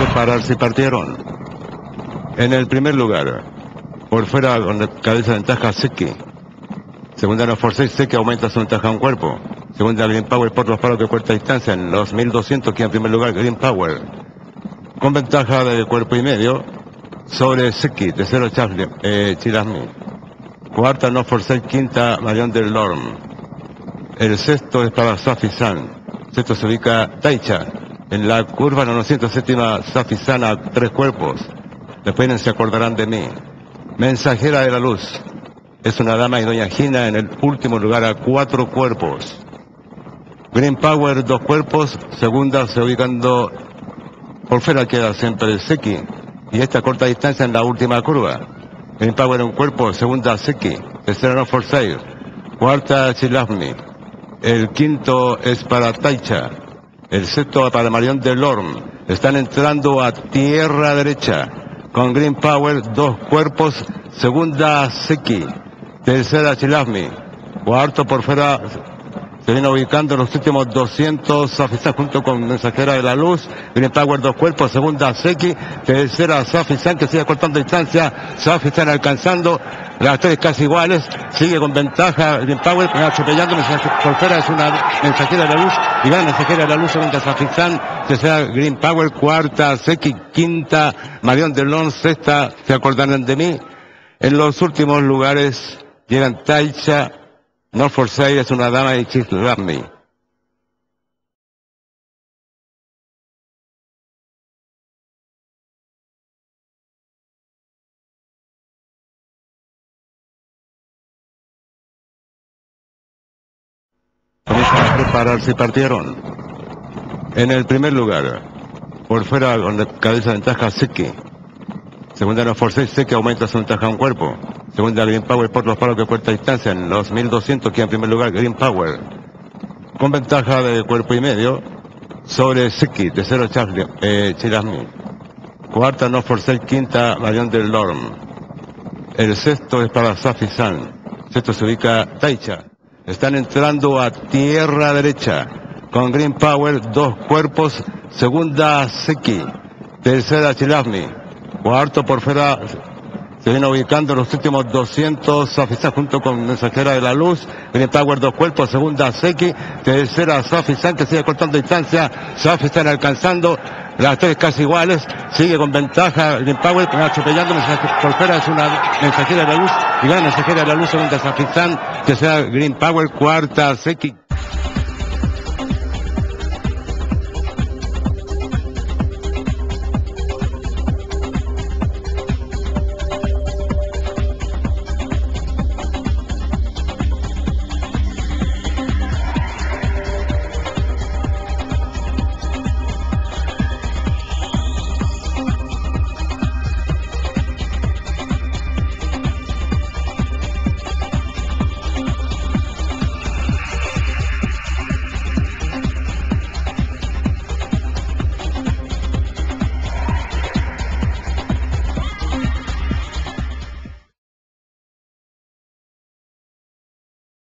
prepararse y partieron. En el primer lugar, por fuera con la cabeza de ventaja Seki. Segunda No For Sale, Seki aumenta su ventaja a un cuerpo. Segunda Green Power por los palos de corta distancia en los 1200, que en primer lugar Green Power. Con ventaja de cuerpo y medio sobre Seki. Tercero Chilasmi. Cuarta No For Sale, quinta Marion del Lorm. El sexto es para Safi-san. Sexto se ubica Taicha. En la curva no 907 Safi-san a 3 cuerpos. Después se acordarán de mí. Mensajera de la Luz. Es una dama y doña Gina en el último lugar a 4 cuerpos. Green Power 2 cuerpos. Segunda se ubicando por fuera queda siempre Seki. Y esta corta distancia en la última curva. Green Power un cuerpo. Segunda Seki. Tercera No For Sale. Cuarta Chilasmi. El quinto es para Taicha. El sexto para Marion del Lorm. Están entrando a tierra derecha. Con Green Power 2 cuerpos. Segunda Seki. Tercera Chilasmi. Cuarto por fuera se viene ubicando en los últimos 200 Safi-san junto con Mensajera de la Luz. Green Power 2 cuerpos. Segunda Seki. Tercera Safi-san que sigue cortando distancia. Safi-san alcanzando las 3 casi iguales. Sigue con ventaja Green Power atropellando. Por fuera es una Mensajera de la Luz. Y va Mensajera de la Luz. Segunda Safi-san. Tercera Green Power. Cuarta Seki. Quinta Marion del Lorm. Sexta se acordarán de mí. En los últimos lugares llegan Taicha. No For Sale es una dama y Chilasmi. Comienzan a prepararse y partieron. En el primer lugar, por fuera con la cabeza de ventaja Seki. Segunda No For Sale, Seki aumenta su ventaja a un cuerpo. Segunda Green Power por los palos de corta distancia en los 1200, que en primer lugar Green Power. Con ventaja de cuerpo y medio sobre Seki. Tercero Chilasmi. Cuarta No For Sale, quinta Marion del Lorm. El sexto es para Safi-san. Sexto se ubica Taicha. Están entrando a tierra derecha. Con Green Power 2 cuerpos. Segunda Seki. Tercera Chilasmi. Cuarto por fuera se viene ubicando en los últimos 200 Safi-san junto con Mensajera de la Luz. Green Power 2 cuerpos. Segunda Seki. Tercera Safi-san que sigue cortando distancia. Safi-san alcanzando las 3 casi iguales. Sigue con ventaja Green Power atropellando. Por fuera es una Mensajera de la Luz. Y va Mensajera de la Luz. Segunda Safi-san. Tercera Green Power. Cuarta Seki.